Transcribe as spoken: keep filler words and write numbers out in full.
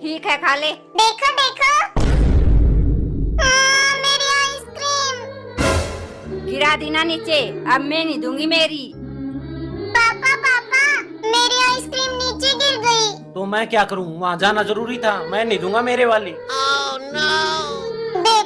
ठीक है खा ले। देखो देखो, आ, मेरी आइसक्रीम। गिरा दी ना नीचे, अब मैं नहीं दूंगी मेरी। पापा पापा, मेरी आइसक्रीम नीचे गिर गई। तो मैं क्या करूं, वहाँ जाना जरूरी था, मैं नहीं दूंगा मेरे वाली। oh, no!